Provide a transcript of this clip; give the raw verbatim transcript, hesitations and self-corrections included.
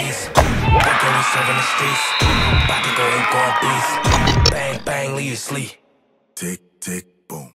east. Working, we serving the streets. About to go and go on beast. Bang, bang, leave you sleep. Tick, tick, boom.